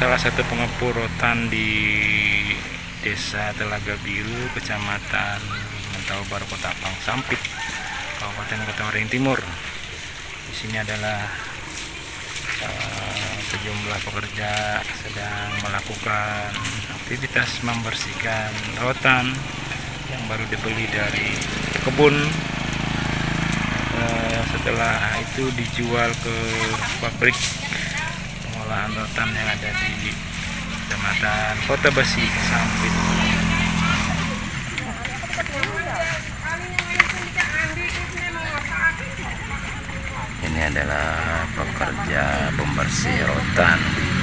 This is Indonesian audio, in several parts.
salah satu pengepul rotan di Desa Telaga Biru, Kecamatan Mentau Baru, Kota Pang Sampit, Kabupaten Kota Waringin Timur. Di sini adalah sejumlah pekerja sedang melakukan aktivitas membersihkan rotan yang baru dibeli dari kebun. Setelah itu dijual ke pabrik pengolahan rotan yang ada di Kecamatan Kota Besi, Sampit. Ini adalah pekerja pembersih rotan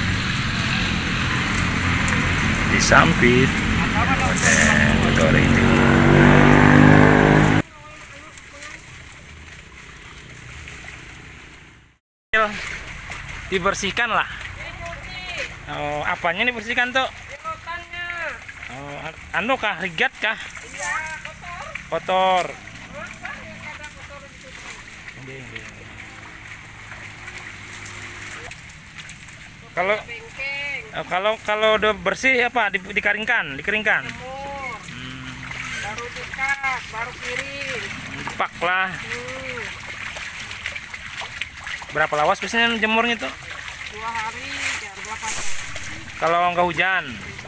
di Sampit, Kabupaten Kota Waringin Timur. Dibersihkan lah. Oh, apanya dibersihkan tuh? Oh, anu kah, rigat kah? Iya, Kotor. Kalau udah bersih apa dikeringkan? baru dikat, baru kirim. Pak lah. Berapa lawas biasanya jemurnya tuh? 2 hari, jam 8. Kalau nggak hujan.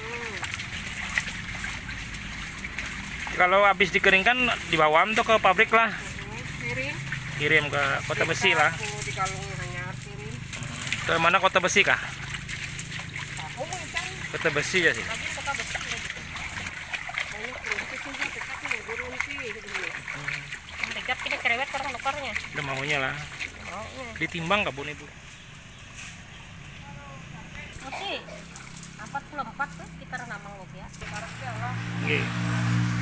Kalau habis dikeringkan dibawa tuh ke pabrik lah. Kirim ke Kota Besi lah. Di kalung hanya kirim. Ke mana, Kota Besi kah? Aku kan Kota Besi ya sih. lagi Kota Besi. Banyak berhenti sih, dekatnya berhenti gitu. Dekat kita cerewet orang nukarnya. Udah maunya lah. Ditimbang nggak, Bun, Ibu? Masih 44 tuh kita namang lo ya. Nggih.